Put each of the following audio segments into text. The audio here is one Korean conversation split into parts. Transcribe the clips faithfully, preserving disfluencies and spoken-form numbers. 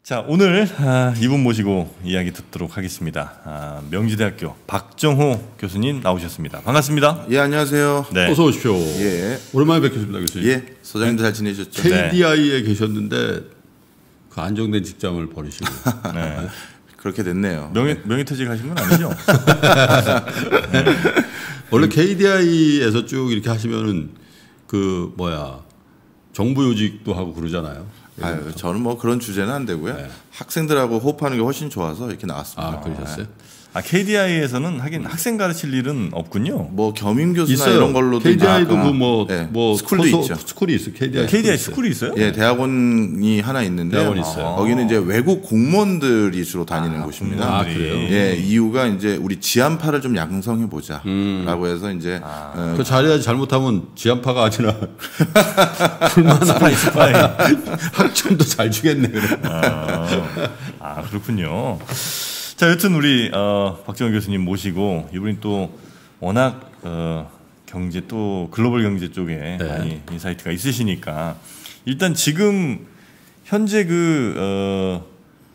자, 오늘 아, 이분 모시고 이야기 듣도록 하겠습니다. 아, 명지대학교 박정호 교수님 나오셨습니다. 반갑습니다. 예, 안녕하세요. 네. 어서 오십시오. 예. 오랜만에 뵙겠습니다, 교수님. 예, 소장님도 잘 지내셨죠? 케이디아이에 계셨는데 그 안정된 직장을 버리시고 네. 그렇게 됐네요. 명예, 명예퇴직 하신 건 아니죠? 네. 원래 케이디아이에서 쭉 이렇게 하시면은 그 뭐야 정부 요직도 하고 그러잖아요. 아유, 저는 뭐 그런 주제는 안 되고요. 네. 학생들하고 호흡하는 게 훨씬 좋아서 이렇게 나왔습니다. 아, 그러셨어요? 아, 케이디아이에서는 하긴 학생 가르칠 일은 없군요. 뭐 겸임 교수나 있어요. 이런 걸로도 케이디아이도 아, 그 뭐 네. 뭐 스쿨도 코소, 있죠. 스쿨이 있어. 케이디아이. 케이디아이 스쿨이 있어요? 예, 대학원이 하나 있는데 대학원이 있어요. 거기는 이제 외국 공무원들이 주로 다니는 아, 곳입니다. 아, 그래요? 예, 이유가 이제 우리 지안파를 좀 양성해 보자라고 음. 해서 이제 어, 그 자리에 잘못하면 지안파가 아니라 불만 스파이, 스파이. 학점도 잘 주겠네. 그래. 아, 아, 그렇군요. 자, 여튼 우리 어, 박정호 교수님 모시고 이분이 또 워낙 어, 경제 또 글로벌 경제 쪽에 네. 많이 인사이트가 있으시니까 일단 지금 현재 그 어,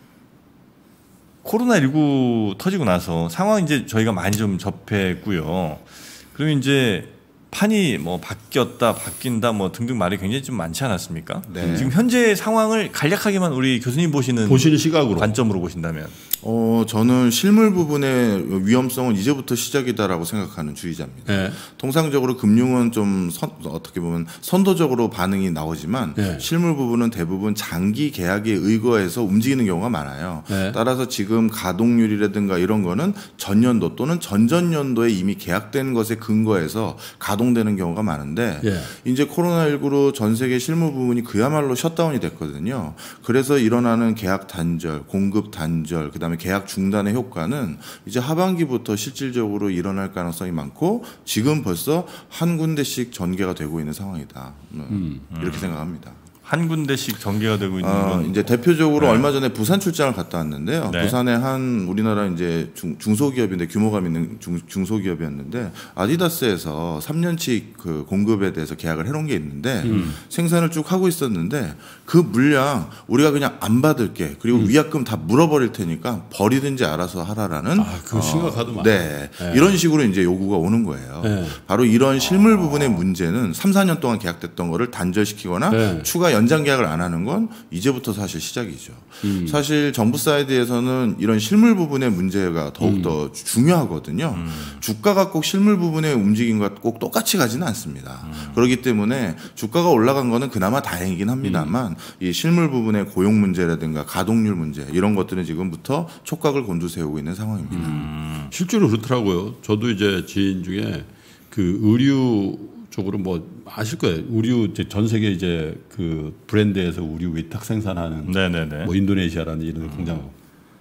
코로나십구 터지고 나서 상황 이제 저희가 많이 좀 접했고요. 그러면 이제 판이 뭐 바뀌었다, 바뀐다, 뭐 등등 말이 굉장히 좀 많지 않았습니까? 네. 지금 현재 상황을 간략하게만 우리 교수님 보시는 보시는 시각으로. 관점으로 보신다면, 어, 저는 실물 부분의 위험성은 이제부터 시작이다라고 생각하는 주의자입니다. 네. 통상적으로 금융은 좀 선, 어떻게 보면 선도적으로 반응이 나오지만 네. 실물 부분은 대부분 장기 계약에 의거해서 움직이는 경우가 많아요. 네. 따라서 지금 가동률이라든가 이런 거는 전년도 또는 전전년도에 이미 계약된 것에 근거해서 가동되는 경우가 많은데 예. 이제 코로나십구로 전 세계 실물 부분이 그야말로 셧다운이 됐거든요. 그래서 일어나는 계약 단절, 공급 단절, 그다음에 계약 중단의 효과는 이제 하반기부터 실질적으로 일어날 가능성이 많고 지금 벌써 한 군데씩 전개가 되고 있는 상황이다. 음, 이렇게 생각합니다. 한 군데씩 전개가 되고 있는 어, 건 이제 대표적으로 네. 얼마 전에 부산 출장을 갔다 왔는데요. 네. 부산에 한 우리나라 이제 중, 중소기업인데 규모감 있는 중, 중소기업이었는데 아디다스에서 삼 년치 그 공급에 대해서 계약을 해놓은 게 있는데 음. 생산을 쭉 하고 있었는데 그 물량 우리가 그냥 안 받을게 그리고 음. 위약금 다 물어버릴 테니까 버리든지 알아서 하라라는 아, 그 심각하더만. 네. 네. 이런 식으로 이제 요구가 오는 거예요. 네. 바로 이런 실물 부분의 문제는 삼, 사 년 동안 계약됐던 거를 단절시키거나 네. 추가 연장 계약을 안 하는 건 이제부터 사실 시작이죠. 음. 사실 정부 사이드에서는 이런 실물 부분의 문제가 더욱더 음. 중요하거든요. 음. 주가가 꼭 실물 부분의 움직임과 꼭 똑같이 가지는 않습니다. 음. 그렇기 때문에 주가가 올라간 거는 그나마 다행이긴 합니다만 음. 이 실물 부분의 고용 문제라든가 가동률 문제 이런 것들은 지금부터 촉각을 곤두세우고 있는 상황입니다. 음. 실제로 그렇더라고요. 저도 이제 지인 중에 그 의류 쪽으로 뭐 아실 거예요. 의류 이제 전 세계 이제 그 브랜드에서 의류 위탁 생산하는 네네네. 뭐 인도네시아라는 이런 음. 공장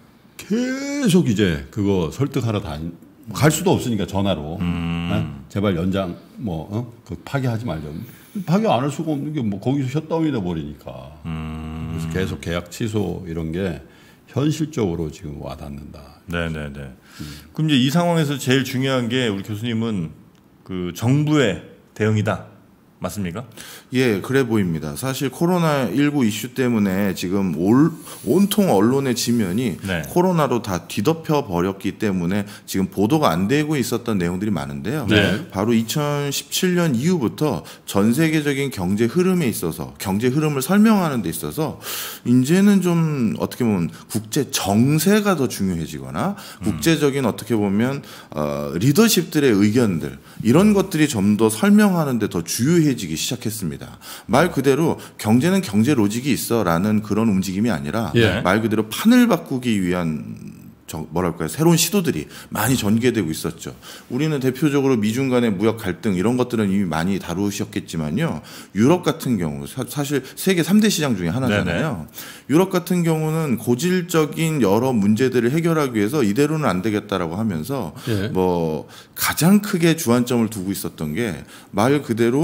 계속 이제 그거 설득하러 다니 갈 수도 없으니까 전화로 음. 네? 제발 연장 뭐 어? 그 파기하지 말자. 파기 안 할 수가 없는 게 뭐 거기서 셧다운이 돼 버리니까. 음. 그래서 계속 계약 취소 이런 게 현실적으로 지금 와닿는다. 네네네. 음. 그럼 이제 이 상황에서 제일 중요한 게 우리 교수님은 그 정부의 대응이다. 맞습니까? 예, 그래 보입니다. 사실 코로나십구 이슈 때문에 지금 올, 온통 언론의 지면이 네. 코로나로 다 뒤덮여 버렸기 때문에 지금 보도가 안 되고 있었던 내용들이 많은데요. 네. 바로 이천십칠 년 이후부터 전 세계적인 경제 흐름에 있어서 경제 흐름을 설명하는 데 있어서 이제는 좀 어떻게 보면 국제 정세가 더 중요해지거나 음. 국제적인 어떻게 보면 어, 리더십들의 의견들 이런 것들이 좀 더 설명하는 데 더 주요해지기 시작했습니다. 말 그대로 경제는 경제 로직이 있어라는 그런 움직임이 아니라 예. 말 그대로 판을 바꾸기 위한 저 뭐랄까요 새로운 시도들이 많이 전개되고 있었죠. 우리는 대표적으로 미중 간의 무역 갈등 이런 것들은 이미 많이 다루셨겠지만요. 유럽 같은 경우 사, 사실 세계 삼 대 시장 중에 하나잖아요. 네네. 유럽 같은 경우는 고질적인 여러 문제들을 해결하기 위해서 이대로는 안 되겠다라고 하면서 예. 뭐 가장 크게 주안점을 두고 있었던 게 말 그대로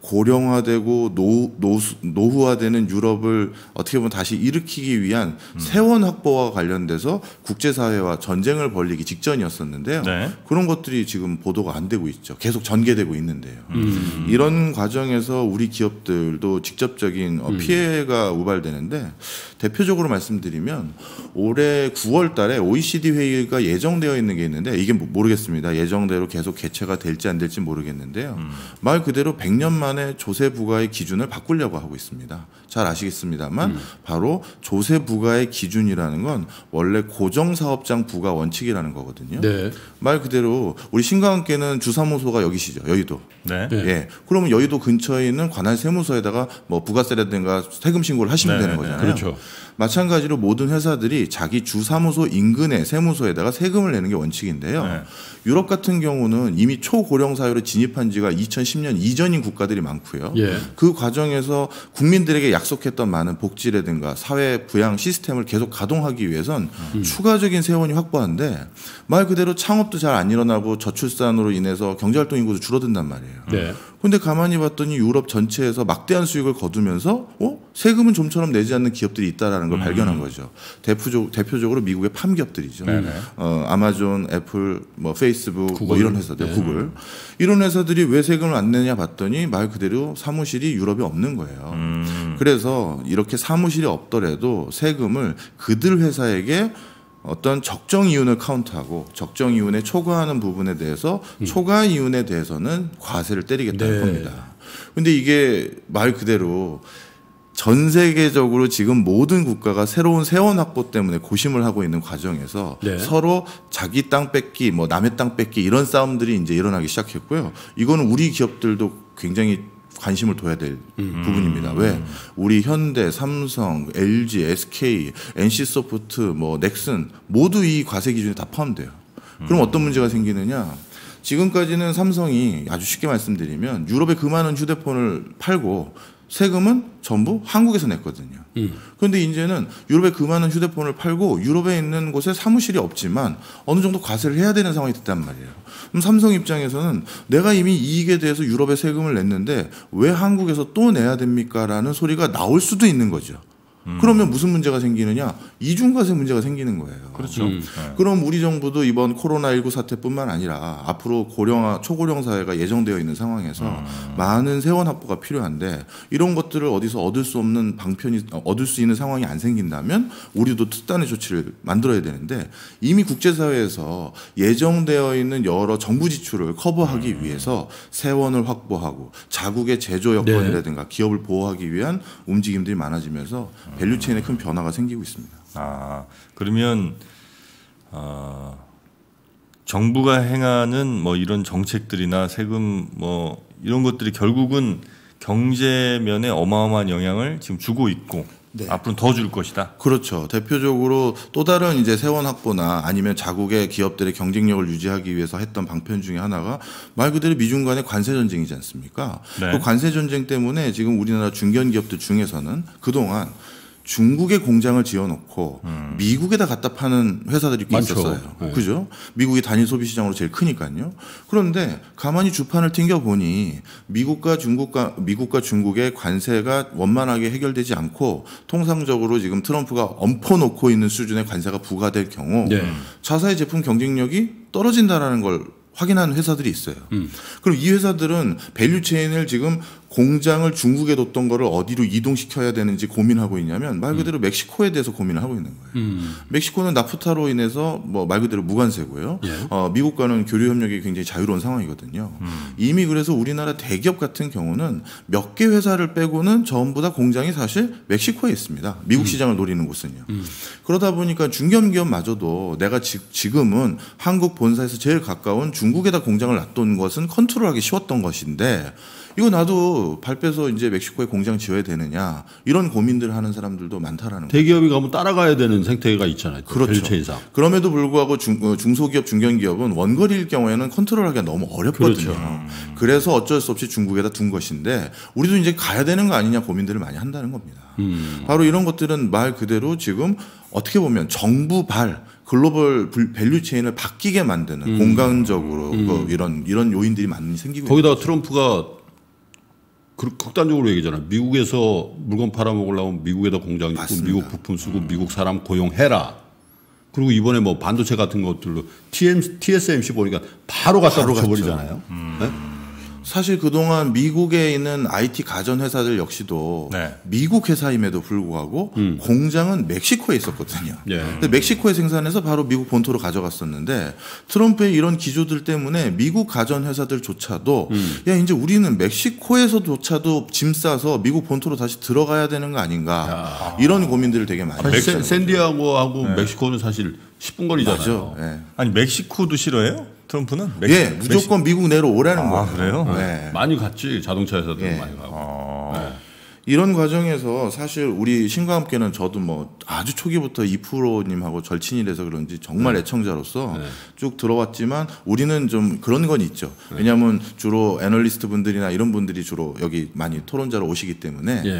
고령화되고 노, 노, 노후화되는 유럽을 어떻게 보면 다시 일으키기 위한 음. 세원 확보와 관련돼서 국제사회와 전쟁을 벌이기 직전이었었는데요. 네. 그런 것들이 지금 보도가 안 되고 있죠. 계속 전개되고 있는데요. 음. 이런 과정에서 우리 기업들도 직접적인 음. 피해가 우발되는데 대표적으로 말씀드리면 올해 구월 달에 오이시디 회의가 예정되어 있는 게 있는데 이게 모르겠습니다. 예정대로 계속 개최가 될지 안 될지 모르겠는데요. 음. 말 그대로 백 년 만에 조세 부과의 기준을 바꾸려고 하고 있습니다. 잘 아시겠습니다만 음. 바로 조세 부과의 기준이라는 건 원래 고정사업장 부과 원칙이라는 거거든요. 네. 말 그대로 우리 신과 함께는 주사무소가 여기시죠. 여의도. 네. 네. 예. 그러면 여의도 근처에 있는 관할 세무서에다가 뭐 부가세라든가 세금 신고를 하시면 네. 되는 거잖아요. 그렇죠. 마찬가지로 모든 회사들이 자기 주사무소 인근의 세무서에다가 세금을 내는 게 원칙인데요. 네. 유럽 같은 경우는 이미 초고령 사회로 진입한 지가 이천십 년 이전인 국가들이 많고요. 예. 그 과정에서 국민들에게 약속했던 많은 복지라든가 사회 부양 시스템을 계속 가동하기 위해선 음. 추가적인 세원이 확보한데 말 그대로 창업도 잘 안 일어나고 저출산으로 인해서 경제활동 인구도 줄어든단 말이에요. 네. 근데 가만히 봤더니 유럽 전체에서 막대한 수익을 거두면서 어? 세금은 좀처럼 내지 않는 기업들이 있다라는 걸 음. 발견한 거죠. 대표적, 대표적으로 미국의 팜기업들이죠. 어, 아마존, 애플, 뭐 페이스북 뭐 이런 회사들, 네. 구글. 이런 회사들이 왜 세금을 안 내냐 봤더니 말 그대로 사무실이 유럽에 없는 거예요. 음. 그래서 이렇게 사무실이 없더라도 세금을 그들 회사에게 어떤 적정 이윤을 카운트하고 적정 이윤에 초과하는 부분에 대해서 음. 초과 이윤에 대해서는 과세를 때리겠다는 네. 겁니다. 근데 이게 말 그대로 전 세계적으로 지금 모든 국가가 새로운 세원 확보 때문에 고심을 하고 있는 과정에서 네. 서로 자기 땅 뺏기, 뭐 남의 땅 뺏기 이런 싸움들이 이제 일어나기 시작했고요. 이거는 우리 기업들도 굉장히 관심을 둬야 될 음. 부분입니다. 왜? 우리 현대, 삼성, 엘지, 에스케이, 엔씨소프트, 뭐 넥슨 모두 이 과세 기준에 다 포함돼요. 그럼 음. 어떤 문제가 생기느냐? 지금까지는 삼성이 아주 쉽게 말씀드리면 유럽에 그 많은 휴대폰을 팔고 세금은 전부 한국에서 냈거든요. 음. 그런데 이제는 유럽에 그 많은 휴대폰을 팔고 유럽에 있는 곳에 사무실이 없지만 어느 정도 과세를 해야 되는 상황이 됐단 말이에요. 그럼 삼성 입장에서는 내가 이미 이익에 대해서 유럽에 세금을 냈는데 왜 한국에서 또 내야 됩니까? 라는 소리가 나올 수도 있는 거죠. 음. 그러면 무슨 문제가 생기느냐? 이중과세 문제가 생기는 거예요. 그렇죠. 음. 네. 그럼 우리 정부도 이번 코로나십구 사태뿐만 아니라 앞으로 고령화, 초고령 사회가 예정되어 있는 상황에서 음. 많은 세원 확보가 필요한데 이런 것들을 어디서 얻을 수 없는 방편이 얻을 수 있는 상황이 안 생긴다면 우리도 특단의 조치를 만들어야 되는데 이미 국제사회에서 예정되어 있는 여러 정부 지출을 커버하기 음. 위해서 세원을 확보하고 자국의 제조 여건이라든가 네. 기업을 보호하기 위한 움직임들이 많아지면서 밸류체인에 큰 변화가 생기고 있습니다. 아, 그러면 어, 정부가 행하는 뭐 이런 정책들이나 세금 뭐 이런 것들이 결국은 경제면에 어마어마한 영향을 지금 주고 있고 네. 앞으로 더 줄 것이다. 그렇죠. 대표적으로 또 다른 이제 세원 확보나 아니면 자국의 기업들의 경쟁력을 유지하기 위해서 했던 방편 중에 하나가 말 그대로 미중 간의 관세 전쟁이지 않습니까? 네. 그 관세 전쟁 때문에 지금 우리나라 중견 기업들 중에서는 그동안 중국에 공장을 지어놓고 음. 미국에다 갖다 파는 회사들이 꽤 있었어요. 네. 그죠? 미국이 단일 소비 시장으로 제일 크니까요. 그런데 가만히 주판을 튕겨 보니 미국과 중국과 미국과 중국의 관세가 원만하게 해결되지 않고 통상적으로 지금 트럼프가 엎어놓고 있는 수준의 관세가 부과될 경우 네. 자사의 제품 경쟁력이 떨어진다라는 걸 확인한 회사들이 있어요. 음. 그럼 이 회사들은 밸류체인을 지금 공장을 중국에 뒀던 거를 어디로 이동시켜야 되는지 고민하고 있냐면 말 그대로 음. 멕시코에 대해서 고민을 하고 있는 거예요. 음. 멕시코는 나프타로 인해서 뭐 말 그대로 무관세고요. 예. 어, 미국과는 교류 협력이 굉장히 자유로운 상황이거든요. 음. 이미 그래서 우리나라 대기업 같은 경우는 몇 개 회사를 빼고는 전부 다 공장이 사실 멕시코에 있습니다. 미국 음. 시장을 노리는 곳은요. 음. 그러다 보니까 중견기업마저도 내가 지, 지금은 한국 본사에서 제일 가까운 중국에다 공장을 놔둔 것은 컨트롤하기 쉬웠던 것인데 이거 나도 발 빼서 이제 멕시코에 공장 지어야 되느냐 이런 고민들을 하는 사람들도 많다라는 거죠. 대기업이 가면 따라가야 되는 생태계가 있잖아요. 그렇죠. 밸류체인상. 그럼에도 불구하고 중, 중소기업, 중견기업은 원거리일 경우에는 컨트롤하기가 너무 어렵거든요. 그렇죠. 음. 그래서 어쩔 수 없이 중국에다 둔 것인데 우리도 이제 가야 되는 거 아니냐 고민들을 많이 한다는 겁니다. 음. 바로 이런 것들은 말 그대로 지금 어떻게 보면 정부 발 글로벌 밸류체인을 바뀌게 만드는 음. 공간적으로 음. 그 이런 이런 요인들이 많이 생기고 거기다가 있는 트럼프가 그 극단적으로 얘기잖아. 미국에서 물건 팔아먹으려면 미국에다 공장 있고 맞습니다. 미국 부품 쓰고 음. 미국 사람 고용해라. 그리고 이번에 뭐 반도체 같은 것들로 티엠, 티에스엠씨 보니까 바로 갖다 붙여버리잖아요. 음. 네? 사실 그동안 미국에 있는 아이티 가전 회사들 역시도 네. 미국 회사임에도 불구하고 음. 공장은 멕시코에 있었거든요. 예. 근데 멕시코에 생산해서 바로 미국 본토로 가져갔었는데 트럼프의 이런 기조들 때문에 미국 가전 회사들조차도 음. 야 이제 우리는 멕시코에서조차도 짐 싸서 미국 본토로 다시 들어가야 되는 거 아닌가 야. 이런 고민들을 되게 많이 아니, 했어요. 샌디에고하고 네. 멕시코는 사실 십 분 거리잖아요. 네. 아니 멕시코도 싫어해요? 트럼프는? 멕시, 예, 무조건 멕시... 미국 내로 오라는 아, 거예요. 그래요? 네. 많이 갔지. 자동차 회사들 예. 많이 가고. 아. 네. 이런 과정에서 사실 우리 신과 함께는 저도 뭐 아주 초기부터 이프로님하고 절친이라서 그런지 정말 네. 애청자로서 네. 쭉 들어왔지만 우리는 좀 그런 건 있죠. 네. 왜냐하면 주로 애널리스트 분들이나 이런 분들이 주로 여기 많이 토론자로 오시기 때문에 네.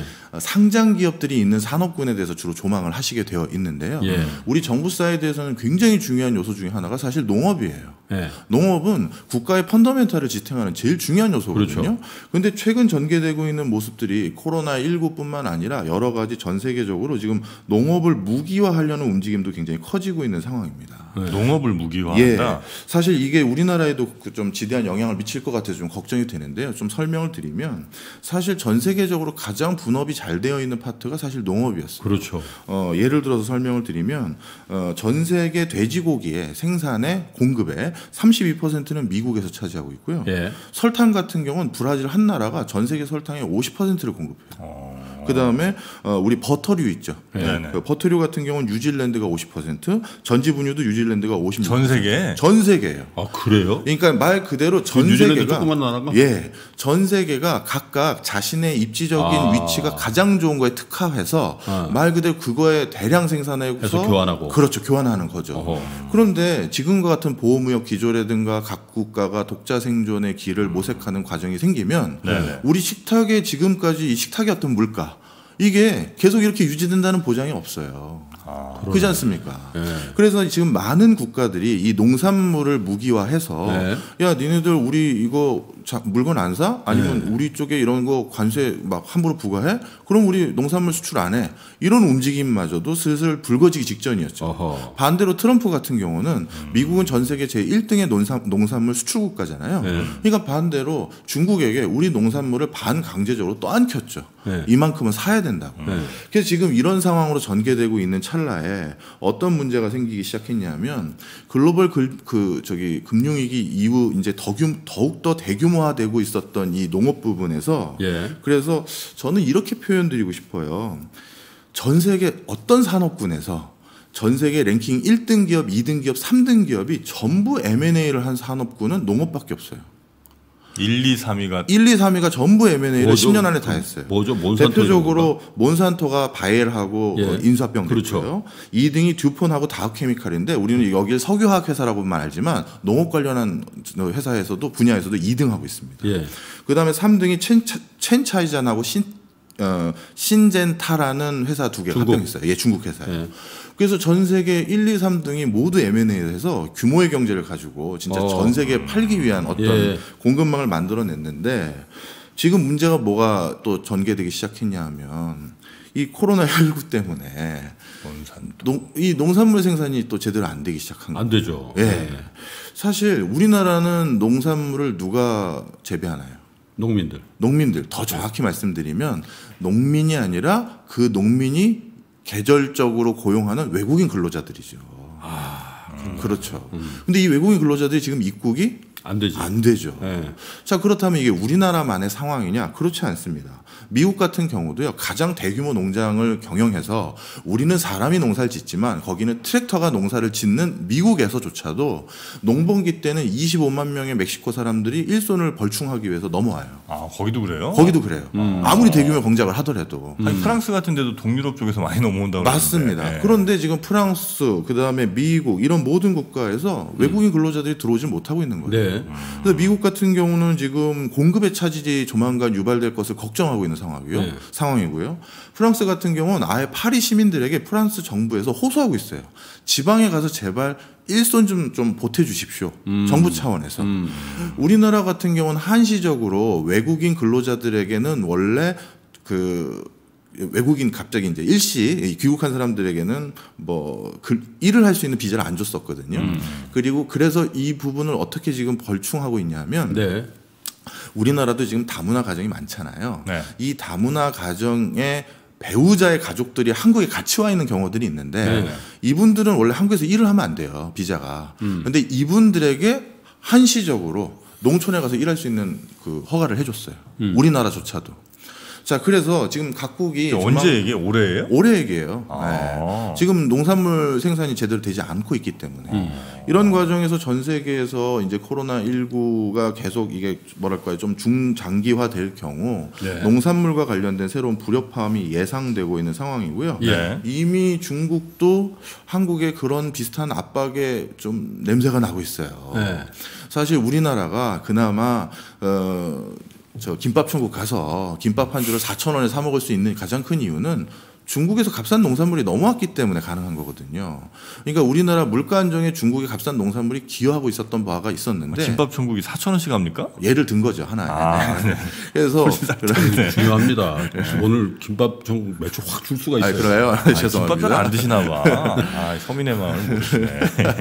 상장 기업들이 있는 산업군에 대해서 주로 조망을 하시게 되어 있는데요. 네. 우리 정부 사이드에서는 굉장히 중요한 요소 중에 하나가 사실 농업이에요. 네. 농업은 국가의 펀더멘탈을 지탱하는 제일 중요한 요소거든요. 그런데 그렇죠. 최근 전개되고 있는 모습들이 코로나 십구뿐만 아니라 여러 가지 전 세계적으로 지금 농업을 무기화하려는 움직임도 굉장히 커지고 있는 상황입니다. 네. 농업을 무기화한다? 예, 사실 이게 우리나라에도 좀 지대한 영향을 미칠 것 같아서 좀 걱정이 되는데요. 좀 설명을 드리면 사실 전 세계적으로 가장 분업이 잘 되어 있는 파트가 사실 농업이었어요. 그렇죠. 어, 예를 들어서 설명을 드리면 어, 전 세계 돼지고기의 생산의 공급의 삼십이 퍼센트는 미국에서 차지하고 있고요. 예. 설탕 같은 경우는 브라질 한 나라가 전 세계 설탕의 오십 퍼센트를 공급해요. 어... 그 다음에 어, 우리 버터류 있죠. 네. 그 버터류 같은 경우는 뉴질랜드가 오십 퍼센트, 전지분유도 뉴질랜드가 오십 퍼센트. 전 세계? 전 세계예요. 아 그래요? 그러니까 말 그대로 전 뉴질랜드 세계가 조그만 나라가? 예, 전 세계가 각각 자신의 입지적인 아. 위치가 가장 좋은 거에 특화해서 아. 말 그대로 그거에 대량 생산해서 교환하고 그렇죠, 교환하는 거죠. 어허. 그런데 지금과 같은 보호무역 기조라든가 각 국가가 독자 생존의 길을 음. 모색하는 과정이 생기면 네네. 우리 식탁에 지금까지 이 식탁의 어떤 물가 이게 계속 이렇게 유지된다는 보장이 없어요. 아, 그렇지 않습니까? 네. 그래서 지금 많은 국가들이 이 농산물을 무기화해서 네. 야 니네들 우리 이거 자, 물건 안 사? 아니면 네. 우리 쪽에 이런 거 관세 막 함부로 부과해? 그럼 우리 농산물 수출 안 해. 이런 움직임마저도 슬슬 불거지기 직전이었죠. 어허. 반대로 트럼프 같은 경우는 음. 미국은 전 세계 제일 등의 농산, 농산물 수출 국가잖아요. 네. 그러니까 반대로 중국에게 우리 농산물을 반강제적으로 떠안켰죠. 네. 이만큼은 사야 된다고. 네. 그래서 지금 이런 상황으로 전개되고 있는 찰나에 어떤 문제가 생기기 시작했냐면 글로벌 그, 그 저기 금융위기 이후 이제 더 규, 더욱 더 대규모화되고 있었던 이 농업 부분에서 예. 그래서 저는 이렇게 표현드리고 싶어요. 전 세계 어떤 산업군에서 전 세계 랭킹 일 등 기업, 이 등 기업, 삼 등 기업이 전부 엠 앤 에이를 한 산업군은 농업밖에 없어요. 일, 이, 삼 위가 일, 이, 삼 위가 전부 엠 앤 에이를 십 년 안에 다 했어요. 뭐죠? 몬산토 대표적으로 몬산토가 바이엘하고 예. 어, 인수합병 그렇죠. 됐고요. 이 등이 듀폰하고 다우케미칼인데 우리는 여기를 석유화학 회사라고만 알지만 농업 관련한 회사에서도 분야에서도 이 등 하고 있습니다. 예. 그다음에 삼 등이 첸차, 첸차이잔하고 신 어, 신젠타라는 회사 두 개가 합병했어요. 예, 중국 회사예요. 예. 그래서 전 세계 일, 이, 삼 등이 모두 엠 앤 에이에서 규모의 경제를 가지고 진짜 어. 전 세계에 팔기 위한 어떤 예. 공급망을 만들어냈는데 지금 문제가 뭐가 또 전개되기 시작했냐 하면 이 코로나 십구 때문에 농, 이 농산물 생산이 또 제대로 안 되기 시작한 거예요. 안 되죠. 예. 네. 사실 우리나라는 농산물을 누가 재배하나요? 농민들. 농민들. 더 정확히 말씀드리면 농민이 아니라 그 농민이 계절적으로 고용하는 외국인 근로자들이죠. 아, 음. 그렇죠. 음. 근데 이 외국인 근로자들이 지금 입국이 안 되지. 안 되죠. 네. 자, 그렇다면 이게 우리나라만의 상황이냐? 그렇지 않습니다. 미국 같은 경우도요, 가장 대규모 농장을 경영해서 우리는 사람이 농사를 짓지만 거기는 트랙터가 농사를 짓는 미국에서조차도 농번기 때는 이십오만 명의 멕시코 사람들이 일손을 벌충하기 위해서 넘어와요. 아, 거기도 그래요? 거기도 그래요. 음. 아무리 대규모 공작을 하더라도. 아니, 프랑스 같은 데도 동유럽 쪽에서 많이 넘어온다고 맞습니다. 네. 그런데 지금 프랑스, 그 다음에 미국 이런 모든 국가에서 외국인 근로자들이 들어오지 못하고 있는 거예요. 네. 예. 그래서 미국 같은 경우는 지금 공급의 차질이 조만간 유발될 것을 걱정하고 있는 상황이고요. 예. 상황이고요. 프랑스 같은 경우는 아예 파리 시민들에게 프랑스 정부에서 호소하고 있어요. 지방에 가서 제발 일손 좀, 좀 보태주십시오. 음. 정부 차원에서. 음. 우리나라 같은 경우는 한시적으로 외국인 근로자들에게는 원래 그 외국인 갑자기 이제 일시 귀국한 사람들에게는 뭐 그 일을 할 수 있는 비자를 안 줬었거든요. 음. 그리고 그래서 이 부분을 어떻게 지금 벌충하고 있냐면 네. 우리나라도 지금 다문화 가정이 많잖아요. 네. 이 다문화 가정의 배우자의 가족들이 한국에 같이 와 있는 경우들이 있는데 네. 이분들은 원래 한국에서 일을 하면 안 돼요. 비자가. 그런데 음. 이분들에게 한시적으로 농촌에 가서 일할 수 있는 그 허가를 해줬어요. 음. 우리나라조차도. 자, 그래서 지금 각국이 언제 얘기해? 올해예요? 올해 얘기예요. 아. 네. 지금 농산물 생산이 제대로 되지 않고 있기 때문에 음. 이런 과정에서 전 세계에서 이제 코로나십구가 계속 이게 뭐랄까요 좀 중장기화 될 경우 네. 농산물과 관련된 새로운 불협화음이 예상되고 있는 상황이고요. 네. 이미 중국도 한국에 그런 비슷한 압박에 좀 냄새가 나고 있어요. 네. 사실 우리나라가 그나마 어. 저 김밥 천국 가서 김밥 한 줄을 사천 원에 사 먹을 수 있는 가장 큰 이유는 중국에서 값싼 농산물이 넘어왔기 때문에 가능한 거거든요. 그러니까 우리나라 물가 안정에 중국의 값싼 농산물이 기여하고 있었던 바가 있었는데 아, 김밥 천국이 사천 원씩 합니까? 예를 든 거죠 하나에. 아, 네. 그래서 중요합니다. 오늘 김밥 천국 매출 확 줄 수가 있어요. 아, 그래요? 아, 김밥 잘 안 드시나 봐. 아, 서민의 마음을 모르시네.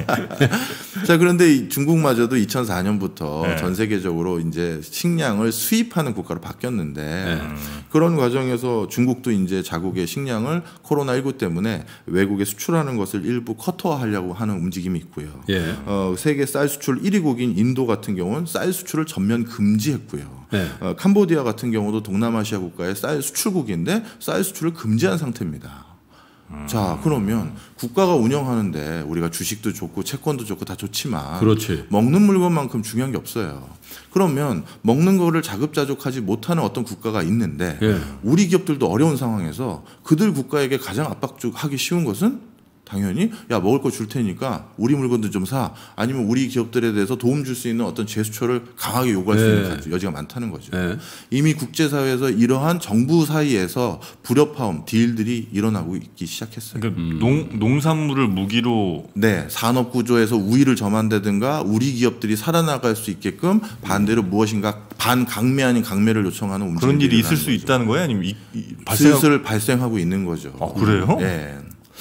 자, 그런데 중국마저도 이천사 년부터 네. 전 세계적으로 이제 식량을 수입하는 국가로 바뀌었는데 네. 그런 과정에서 중국도 이제 자국의 식량 을 코로나십구 때문에 외국에 수출하는 것을 일부 커터하려고 하는 움직임이 있고요. 예. 어, 세계 쌀 수출 일 위국인 인도 같은 경우는 쌀 수출을 전면 금지했고요. 예. 어, 캄보디아 같은 경우도 동남아시아 국가의 쌀 수출국인데 쌀 수출을 금지한 상태입니다. 음. 자, 그러면 국가가 운영하는데 우리가 주식도 좋고 채권도 좋고 다 좋지만 그렇지. 먹는 물건만큼 중요한 게 없어요. 그러면 먹는 거를 자급자족하지 못하는 어떤 국가가 있는데 예. 우리 기업들도 어려운 상황에서 그들 국가에게 가장 압박하기 쉬운 것은 당연히 야 먹을 거 줄 테니까 우리 물건도 좀 사 아니면 우리 기업들에 대해서 도움 줄 수 있는 어떤 제스처를 강하게 요구할 수 있는 네. 여지가 많다는 거죠. 네. 이미 국제사회에서 이러한 정부 사이에서 불협화음 딜들이 일어나고 있기 시작했어요. 그러니까 음. 농, 농산물을 무기로 네 산업 구조에서 우위를 점한다든가 우리 기업들이 살아나갈 수 있게끔 반대로 무엇인가 반강매 아닌 강매를 요청하는 움직임이 그런 일이 있을 수 거죠. 있다는 거예요? 아니면 이, 이, 발생... 슬슬 발생하고 있는 거죠. 아, 그래요? 네.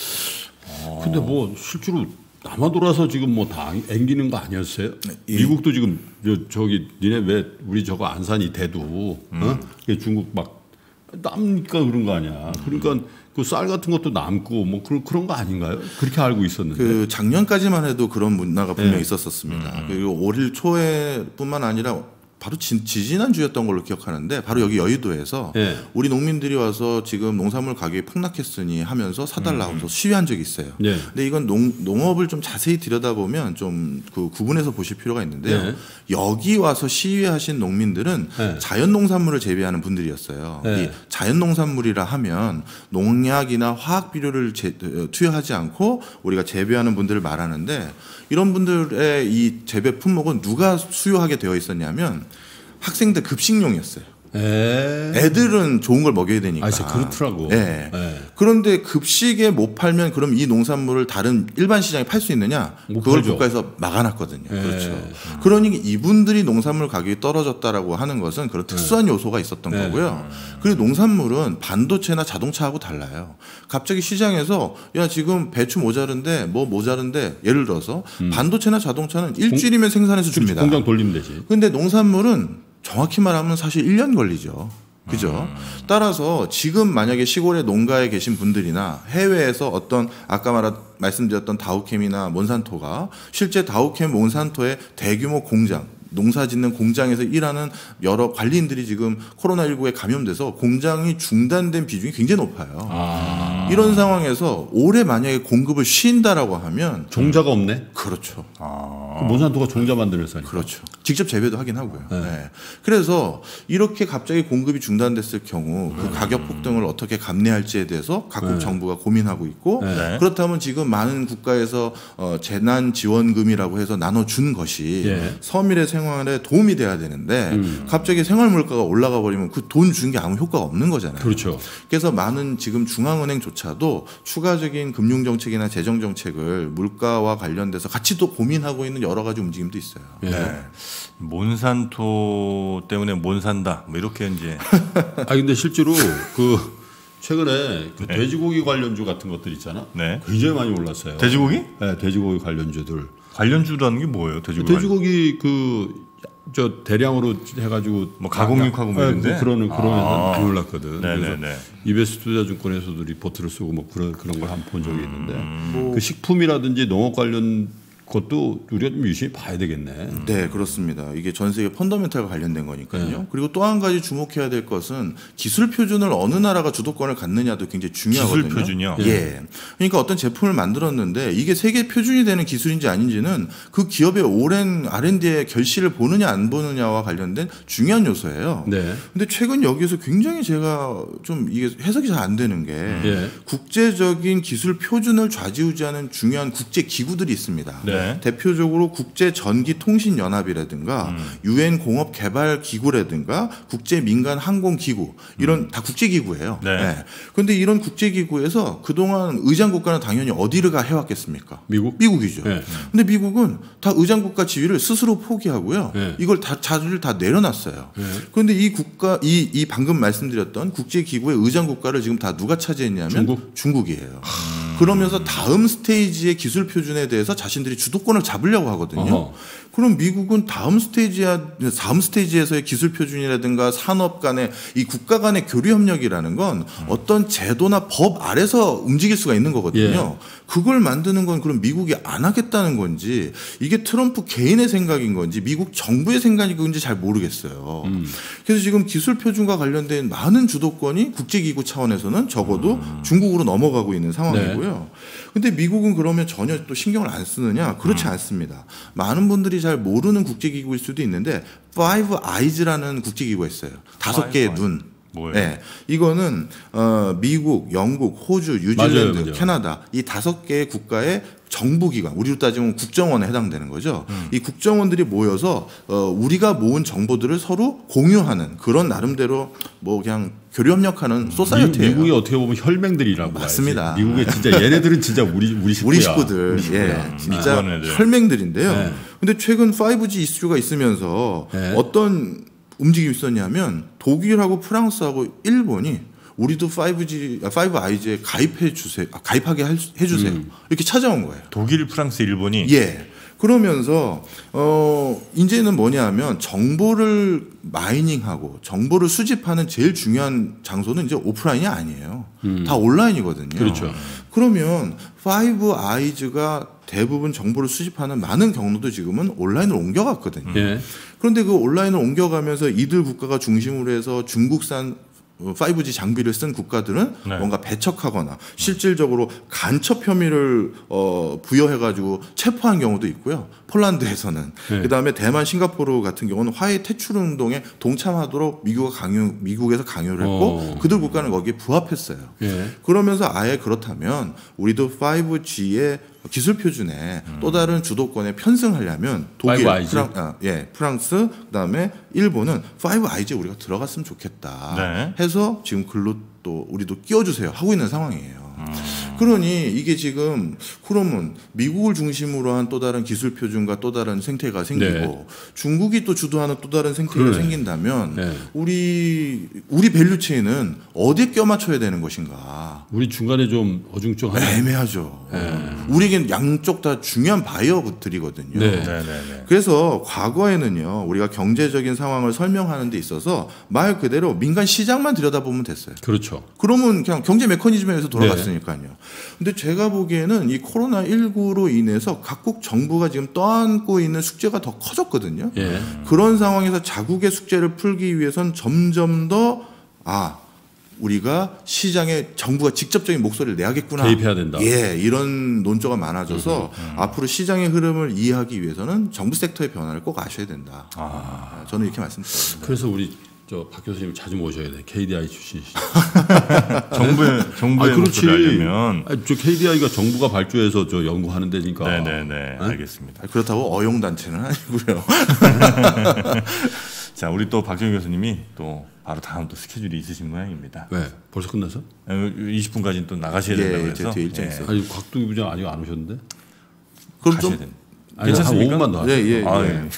근데 뭐 실제로 남아 돌아서 지금 뭐 다 앵기는 거 아니었어요? 예. 미국도 지금 저기 니네 왜 우리 저거 안 사니 대두 음. 어? 중국 막 남니까 그런 거 아니야? 그러니까 그 쌀 같은 것도 남고 뭐 그런 그런 거 아닌가요? 그렇게 알고 있었는데 그 작년까지만 해도 그런 문화가 분명히 예. 있었었습니다. 음. 그리고 올 초에뿐만 아니라 바로 지, 지지난주였던 걸로 기억하는데 바로 여기 여의도에서 네. 우리 농민들이 와서 지금 농산물 가격이 폭락했으니 하면서 사달라고 해서 음. 시위한 적이 있어요. 네. 근데 이건 농, 농업을 좀 자세히 들여다보면 좀 그 구분해서 보실 필요가 있는데요. 네. 여기 와서 시위하신 농민들은 네. 자연 농산물을 재배하는 분들이었어요. 네. 이 자연 농산물이라 하면 농약이나 화학 비료를 제, 투여하지 않고 우리가 재배하는 분들을 말하는데 이런 분들의 이 재배 품목은 누가 수요하게 되어 있었냐면 학생들 급식용이었어요. 에... 애들은 좋은 걸 먹여야 되니까. 아, 진짜 그렇더라고. 네. 그런데 급식에 못 팔면 그럼 이 농산물을 다른 일반 시장에 팔 수 있느냐? 그걸 팔죠. 국가에서 막아놨거든요. 에... 그렇죠. 음. 그러니 이분들이 농산물 가격이 떨어졌다라고 하는 것은 그런 특수한 에... 요소가 있었던 에... 거고요. 그리고 농산물은 반도체나 자동차하고 달라요. 갑자기 시장에서 야 지금 배추 모자른데 뭐 모자른데 예를 들어서 음. 반도체나 자동차는 일주일이면 공... 생산해서 줍니다. 공장 돌리면 되지. 근데 농산물은 정확히 말하면 사실 일 년 걸리죠. 그죠? 음. 따라서 지금 만약에 시골의 농가에 계신 분들이나 해외에서 어떤 아까 말한 말씀드렸던 다우캠이나 몬산토가 실제 다우캠 몬산토의 대규모 공장 농사 짓는 공장에서 일하는 여러 관리인들이 지금 코로나십구에 감염돼서 공장이 중단된 비중이 굉장히 높아요. 아. 이런 상황에서 올해 만약에 공급을 쉰다라고 하면 종자가 없네? 그렇죠. 아. 몬산토가 종자 만드는 회사니까. 그렇죠. 직접 재배도 하긴 하고요. 네. 네. 그래서 이렇게 갑자기 공급이 중단됐을 경우 그 가격 폭등을 어떻게 감내할지에 대해서 각국 네. 정부가 고민하고 있고 네. 그렇다면 지금 많은 국가에서 어, 재난 지원금이라고 해서 나눠준 것이 예. 서민의 생활에 도움이 돼야 되는데 음. 갑자기 생활 물가가 올라가 버리면 그 돈 준 게 아무 효과가 없는 거잖아요. 그렇죠. 그래서 많은 지금 중앙은행조차도 추가적인 금융 정책이나 재정 정책을 물가와 관련돼서 같이 또 고민하고 있는 여러 가지 움직임도 있어요. 예. 네. 몬산토 때문에 못 산다. 뭐 이렇게 이제. 아 근데 실제로 그 최근에 그 네. 돼지고기 관련주 같은 것들 있잖아. 네. 굉장히 많이 올랐어요. 돼지고기? 네, 돼지고기 관련주들. 관련주라는 게 뭐예요? 돼지고기. 돼지고기 그 저 대량으로 해가지고 뭐 가공육하고 뭐 네, 이런데? 그런 그런 아. 많이 올랐거든. 네네네. 그래서 이베스 투자증권에서도 리포트를 쓰고 뭐 그런 그런 걸 한번 본 적이 있는데 음. 그 식품이라든지 농업 관련 것도 우리가 좀 유심히 봐야 되겠네. 네, 그렇습니다. 이게 전 세계 펀더멘탈과 관련된 거니까요. 네. 그리고 또 한 가지 주목해야 될 것은 기술 표준을 어느 나라가 주도권을 갖느냐도 굉장히 중요하거든요. 기술 표준이요? 예. 그러니까 어떤 제품을 만들었는데 이게 세계 표준이 되는 기술인지 아닌지는 그 기업의 오랜 알 앤 디의 결실을 보느냐 안 보느냐와 관련된 중요한 요소예요. 네. 근데 최근 여기서 굉장히 제가 좀 이게 해석이 잘 안 되는 게 예. 국제적인 기술 표준을 좌지우지하는 중요한 국제 기구들이 있습니다. 네. 대표적으로 국제전기통신연합이라든가 유엔 공업개발기구라든가 국제민간항공기구 이런 다 국제기구예요. 네. 그런데 이런 국제기구에서 그동안 의장국가는 당연히 어디를 가 해왔겠습니까? 미국? 미국이죠. 네. 근데 미국은 다 의장국가 지위를 스스로 포기하고요. 네. 이걸 다 자리를 다 내려놨어요. 네. 그런데 이 국가 이, 이 방금 말씀드렸던 국제기구의 의장국가를 지금 다 누가 차지했냐면 중국? 중국이에요. 그러면서 다음 스테이지의 기술 표준에 대해서 자신들이 주도권을 잡으려고 하거든요. 어허. 그럼 미국은 다음 스테이지야, 다음 스테이지에서의 기술 표준이라든가 산업 간의 이 국가 간의 교류 협력이라는 건 어떤 제도나 법 아래서 움직일 수가 있는 거거든요. 예. 그걸 만드는 건 그럼 미국이 안 하겠다는 건지 이게 트럼프 개인의 생각인 건지 미국 정부의 생각인 건지 잘 모르겠어요. 음. 그래서 지금 기술 표준과 관련된 많은 주도권이 국제기구 차원에서는 적어도 음. 중국으로 넘어가고 있는 상황이고요. 근데 미국은 그러면 전혀 또 신경을 안 쓰느냐? 그렇지 음. 않습니다. 많은 분들이 잘 모르는 국제기구일 수도 있는데 Five Eyes라는 국제기구가 있어요. 다섯 개의 Five 눈. 뭐예요? 네, 이거는 어, 미국, 영국, 호주, 뉴질랜드, 맞아요, 맞아요. 캐나다 이 다섯 개의 국가의 정부기관, 우리로 따지면 국정원에 해당되는 거죠. 음. 이 국정원들이 모여서 어, 우리가 모은 정보들을 서로 공유하는 그런 나름대로 뭐 그냥 교류협력하는 소사이어티예요. 미국이 어떻게 보면 혈맹들이라고 맞습니다. 봐야지. 미국의 진짜 얘네들은 진짜 우리 우리 식구야. 우리 식구들, 우리 식구야. 예, 진짜 이번 애들. 혈맹들인데요. 네. 근데 최근 파이브지 이슈가 있으면서 네. 어떤 움직임이 있었냐면 독일하고 프랑스하고 일본이 우리도 파이브지, 파이브 아이즈에 가입해 주세요, 아, 가입하게 할 수- 해주세요. 음. 이렇게 찾아온 거예요. 독일, 프랑스, 일본이 예. 그러면서 어 이제는 뭐냐면 정보를 마이닝하고 정보를 수집하는 제일 중요한 장소는 이제 오프라인이 아니에요. 다 온라인이거든요. 그렇죠. 그러면 파이브 아이즈가 대부분 정보를 수집하는 많은 경로도 지금은 온라인으로 옮겨갔거든요. 예. 그런데 그 온라인을 옮겨가면서 이들 국가가 중심으로 해서 중국산 파이브지 장비를 쓴 국가들은 네. 뭔가 배척하거나 실질적으로 간첩 혐의를 어, 부여해가지고 체포한 경우도 있고요. 폴란드에서는 네. 그다음에 대만, 싱가포르 같은 경우는 화해 퇴출 운동에 동참하도록 미국가 강요, 미국에서 강요를 했고 어. 그들 국가는 거기에 부합했어요. 예. 그러면서 아예 그렇다면 우리도 파이브지의 기술 표준에 음. 또 다른 주도권에 편승하려면 독일, 파이브 아이즈? 프랑, 아, 예, 프랑스, 그다음에 일본은 파이브 아이즈에 우리가 들어갔으면 좋겠다 네. 해서 지금 글로 또 우리도 끼워주세요 하고 있는 상황이에요. 음. 그러니 이게 지금 그러면 미국을 중심으로 한 또 다른 기술 표준과 또 다른 생태가 생기고 네. 중국이 또 주도하는 또 다른 생태가 그러네. 생긴다면 네. 우리 우리 밸류체인은 어디에 껴맞춰야 되는 것인가? 우리 중간에 좀 어중쩡하네. 애매하죠. 우리에겐 양쪽 다 중요한 바이어들이거든요. 네. 네네네. 그래서 과거에는요, 우리가 경제적인 상황을 설명하는 데 있어서 말 그대로 민간 시장만 들여다보면 됐어요. 그렇죠. 그러면 그냥 경제 메커니즘에 의해서 돌아갔으니까요. 근데 제가 보기에는 이 코로나십구로 인해서 각국 정부가 지금 떠안고 있는 숙제가 더 커졌거든요. 예. 그런 상황에서 자국의 숙제를 풀기 위해선 점점 더, 아, 우리가 시장에 정부가 직접적인 목소리를 내야겠구나. 개입해야 된다. 예, 이런 논조가 많아져서 음, 음. 앞으로 시장의 흐름을 이해하기 위해서는 정부 섹터의 변화를 꼭 아셔야 된다. 아. 저는 이렇게 말씀드립니다. 그래서 우리 저 박 교수님 자주 모셔야 돼. 케이디아이 출신이시죠. 정부의 정부의 아, 그렇지. 목소리를 하려면 아니, 저 케이디아이가 정부가 발주해서 저 연구하는 데니까. 네네네 네? 알겠습니다. 그렇다고 어용 단체는 아니고요. 자 우리 또 박정희 교수님이 또 바로 다음 또 스케줄이 있으신 모양입니다. 왜? 벌써 끝났어? 이십 분까지는 또 나가셔야 예, 된다고 제 해서 뒤에 일정 있어요. 아니 곽두기 부장 아직 안 오셨는데? 그럼 가셔야 좀 됩니다. 아니, 한 괜찮습니까? 오 분만 더 하세요. 예, 예, 아, 예. 예.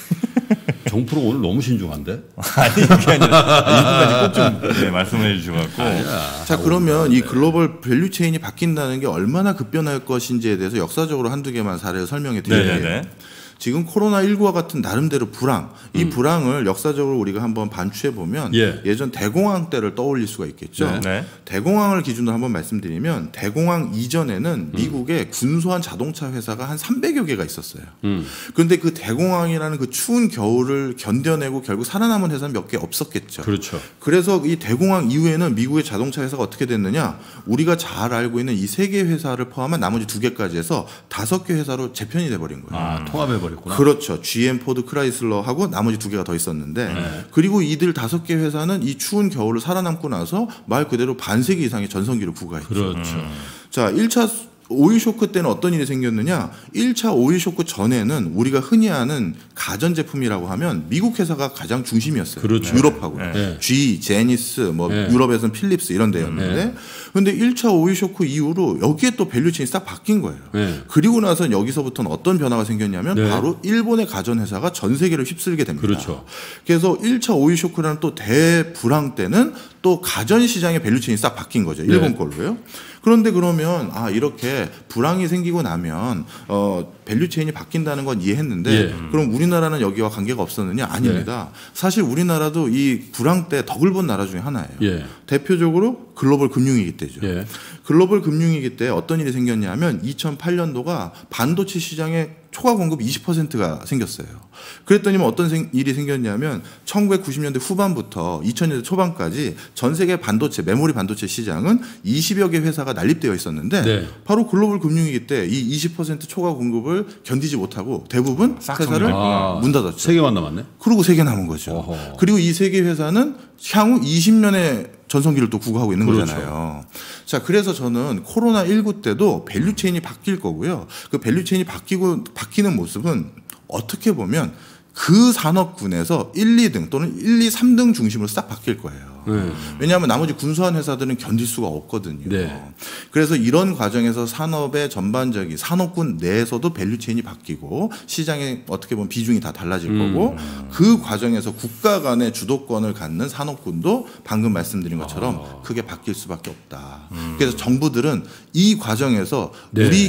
정프로 오늘 너무 신중한데? 아니 그게 아니라 이십 분까지 꼭 좀 네, 말씀해 주셔갖고 자 그러면 이 글로벌 밸류 체인이 바뀐다는 게 얼마나 급변할 것인지에 대해서 역사적으로 한두 개만 사례를 설명해 드릴게요. 네네네. 지금 코로나십구와 같은 나름대로 불황, 이 음. 불황을 역사적으로 우리가 한번 반추해 보면 예. 예전 대공황 때를 떠올릴 수가 있겠죠. 네. 네. 대공황을 기준으로 한번 말씀드리면 대공황 이전에는 음. 미국에 군소한 자동차 회사가 한 삼백여 개가 있었어요. 음. 그런데 그 대공황이라는 그 추운 겨울을 견뎌내고 결국 살아남은 회사는 몇 개 없었겠죠. 그렇죠. 그래서 이 대공황 이후에는 미국의 자동차 회사가 어떻게 됐느냐? 우리가 잘 알고 있는 이 세 개 회사를 포함한 나머지 두 개까지 해서 다섯 개 회사로 재편이 돼버린 거예요. 아, 통합해 버렸구나. 그렇죠. 지엠, 포드, 크라이슬러하고 나머지 두 개가 더 있었는데 네. 그리고 이들 다섯 개 회사는 이 추운 겨울을 살아남고 나서 말 그대로 반세기 이상의 전성기를 부과했죠. 그렇죠. 음. 자, 일 차 오일 쇼크 때는 어떤 일이 생겼느냐? 일 차 오일 쇼크 전에는 우리가 흔히 아는 가전제품이라고 하면 미국 회사가 가장 중심이었어요. 그렇죠. 유럽하고. 네. G, 제니스, 뭐 네. 유럽에서는 필립스 이런 데였는데 그런데 네. 일 차 오일 쇼크 이후로 여기에 또 밸류체인이 싹 바뀐 거예요. 네. 그리고 나서 여기서부터는 어떤 변화가 생겼냐면 네. 바로 일본의 가전회사가 전 세계를 휩쓸게 됩니다. 그렇죠. 그래서 일 차 오일 쇼크라는 또 대불황 때는 또 가전시장의 밸류체인이 싹 바뀐 거죠. 일본 네. 걸로요. 그런데 그러면 아 이렇게 불황이 생기고 나면 어 밸류체인이 바뀐다는 건 이해했는데 예. 그럼 우리나라는 여기와 관계가 없었느냐? 아닙니다. 예. 사실 우리나라도 이 불황 때 덕을 본 나라 중에 하나예요. 예. 대표적으로 글로벌 금융위기 때죠. 예. 글로벌 금융위기 때 어떤 일이 생겼냐면 이천팔 년도가 반도체 시장에 초과 공급 이십 퍼센트가 생겼어요. 그랬더니 어떤 생, 일이 생겼냐면 천구백구십 년대 후반부터 이천 년대 초반까지 전 세계 반도체, 메모리 반도체 시장은 이십여 개 회사가 난립되어 있었는데 네. 바로 글로벌 금융위기 때 이 이십 퍼센트 초과 공급을 견디지 못하고 대부분 회사를 아, 문 닫았죠. 세 개만 남았네. 그리고 세 개 남은 거죠. 어허. 그리고 이 세 개 회사는 향후 이십 년의 전성기를 또 구가하고 있는 그렇죠. 거잖아요. 자, 그래서 저는 코로나십구 때도 밸류체인이 바뀔 거고요. 그 밸류체인이 바뀌고, 바뀌는 모습은 어떻게 보면 그 산업군에서 일, 이 등 또는 일, 이, 삼 등 중심으로 싹 바뀔 거예요. 네. 왜냐하면 나머지 군소한 회사들은 견딜 수가 없거든요. 네. 그래서 이런 과정에서 산업의 전반적인 산업군 내에서도 밸류체인이 바뀌고 시장에 어떻게 보면 비중이 다 달라질 음. 거고 그 과정에서 국가 간의 주도권을 갖는 산업군도 방금 말씀드린 것처럼 아. 크게 바뀔 수밖에 없다. 음. 그래서 정부들은 이 과정에서 네. 우리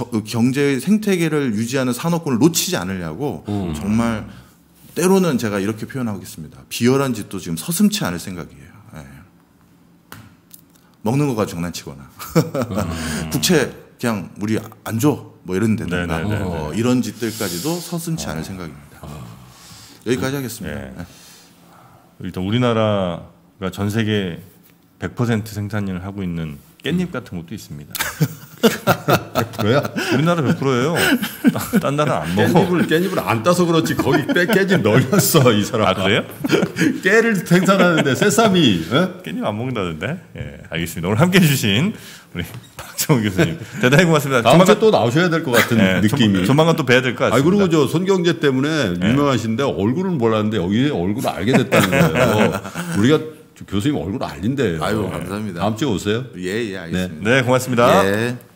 경제의 생태계를 유지하는 산업군을 놓치지 않으려고 음. 정말 때로는 제가 이렇게 표현하겠습니다. 비열한 짓도 지금 서슴지 않을 생각이에요. 네. 먹는 거 가지고 장난치거나 음. 국채 그냥 우리 안 줘 뭐 이런 데다가 어, 이런 짓들까지도 서슴지 않을 생각입니다. 어. 여기까지 하겠습니다. 네. 네. 일단 우리나라가 전 세계 백 퍼센트 생산량을 하고 있는 깻잎 같은 것도 있습니다. 백 퍼센트야? 우리나라 백 퍼센트예요. 딴 나라 안 먹어. 깻잎을 깻잎을 안 따서 그렇지 거기 깻잎 널렸어 이 사람. 아 그래요? 깨를 생산하는데 새삼이 에? 깻잎 안 먹는다던데. 예, 알겠습니다. 오늘 함께해 주신 우리 박정희 교수님 대단히 고맙습니다. 다음 주에 또 나오셔야 될 것 같은 네, 느낌이. 조만간 또 뵈야 될 것 같습니다. 아 그리고 저 손경제 때문에 네. 유명하신데 얼굴은 몰랐는데 여기 얼굴을 알게 됐다는 거예요. 우리가 교수님 얼굴 알린대요. 아유 감사합니다. 다음 주에 오세요. 예예 예, 알겠습니다. 네, 네 고맙습니다. 예.